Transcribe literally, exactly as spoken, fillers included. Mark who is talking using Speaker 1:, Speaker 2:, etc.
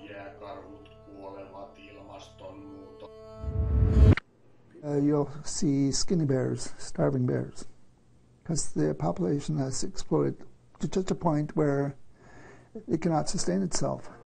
Speaker 1: jääkarhut kuolevat ilmastonmuutos.
Speaker 2: Uh, you'll see skinny bears, starving bears, because the population has exploded to such a point where it cannot sustain itself.